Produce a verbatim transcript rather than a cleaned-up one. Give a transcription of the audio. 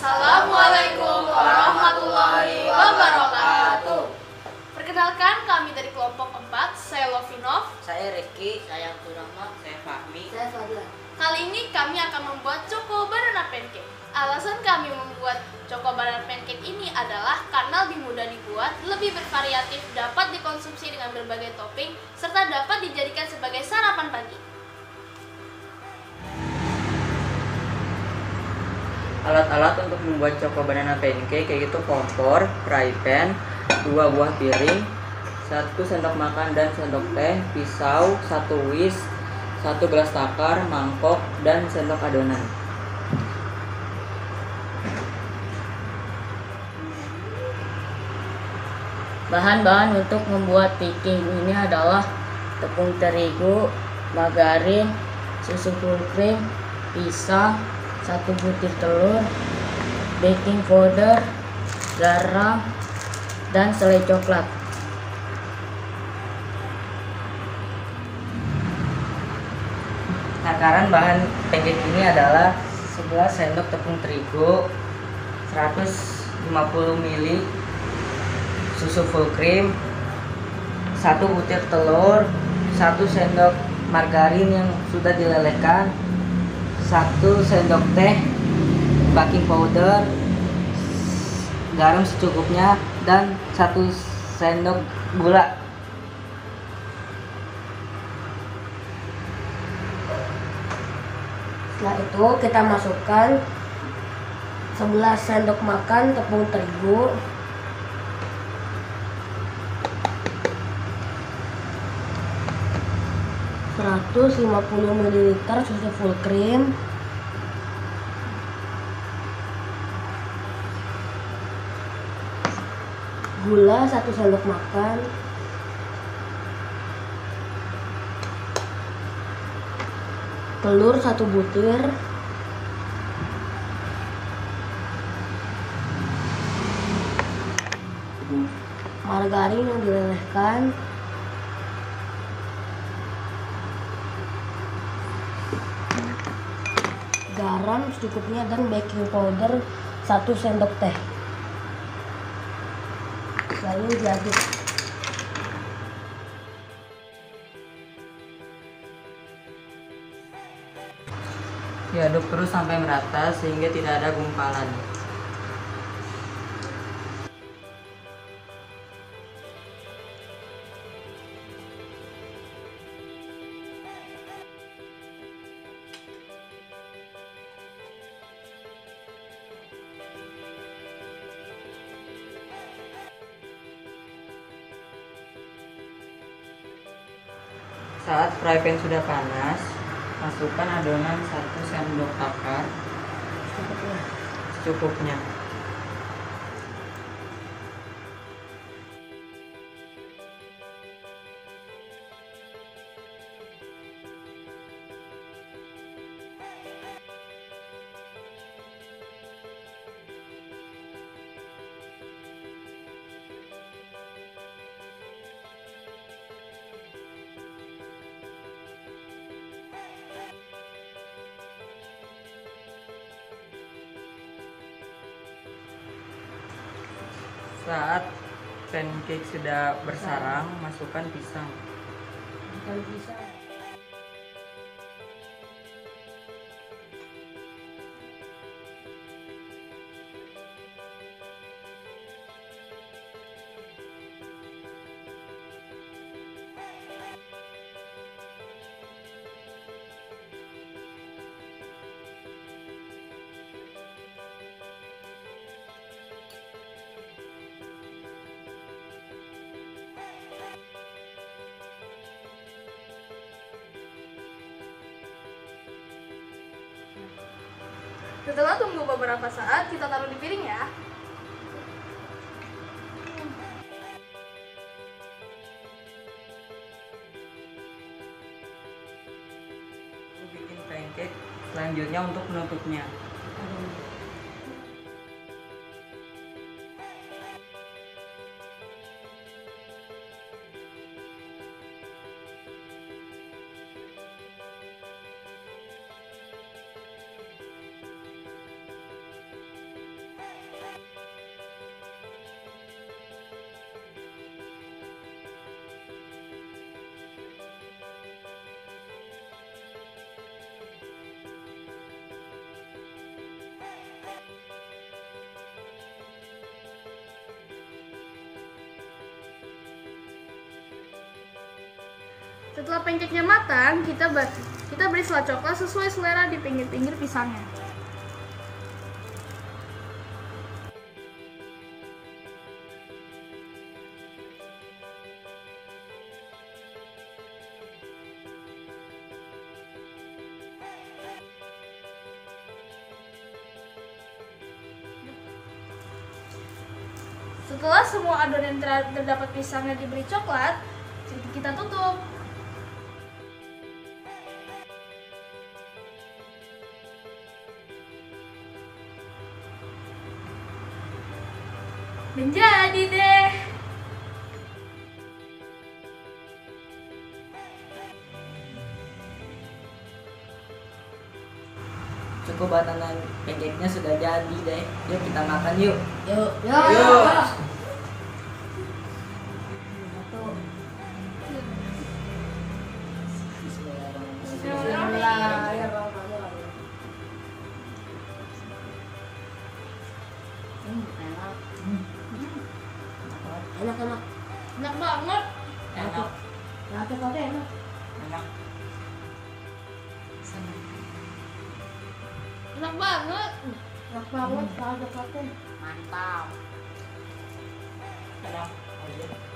Assalamualaikum warahmatullahi wabarakatuh. Perkenalkan, kami dari kelompok empat. Saya Lovinov, saya Rizky, saya Abdurrahman, saya Fahmi, saya Fadlan. Kali ini kami akan membuat Choco Banana Pancake. Alasan kami membuat Choco Banana Pancake ini adalah karena lebih mudah dibuat, lebih bervariatif, dapat dikonsumsi dengan berbagai topping, serta dapat dijadikan sebagai sarapan pagi. alat-alat untuk membuat Choco Banana Pancake yaitu kompor, fry pan, dua buah piring, satu sendok makan dan sendok teh, pisau, satu whisk, satu gelas takar, mangkok, dan sendok adonan. Bahan-bahan untuk membuat pancake ini adalah tepung terigu, margarin, susu full cream, pisang, satu butir telur, baking powder, garam, dan selai coklat. Takaran bahan pancake ini adalah sebelas sendok tepung terigu, seratus lima puluh mililiter susu full cream, satu butir telur, satu sendok margarin yang sudah dilelehkan, satu sendok teh baking powder, garam secukupnya, dan satu sendok gula. Setelah itu kita masukkan sebelas sendok makan tepung terigu, seratus lima puluh mililiter susu full cream, gula satu sendok makan, telur satu butir, margarin yang dilelehkan, garam secukupnya, dan baking powder satu sendok teh. Lalu diaduk. Diaduk terus sampai merata sehingga tidak ada gumpalan. Saat fry pan sudah panas, masukkan adonan satu sendok takar secukupnya. Saat pancake sudah bersarang, masukkan pisang. Bukan pisang. Setelah tunggu beberapa saat, kita taruh di piring ya. Lalu bikin pancake selanjutnya untuk penutupnya. Setelah pancake-nya matang, kita ber- kita beri selai coklat sesuai selera di pinggir-pinggir pisangnya. Setelah semua adonan ter- terdapat pisangnya diberi coklat, kita tutup. Menjadi deh. Cukup banana pancake-nya sudah jadi deh. Yuk kita makan yuk. Yuk. Yuk. Yuk. Hmm, enak. Enak enak. Enak banget. Enak. Nah, coklatnya enak. Enak. Enak banget. Enak banget. Nah, coklatnya. Mantap. Enak. Lanjut.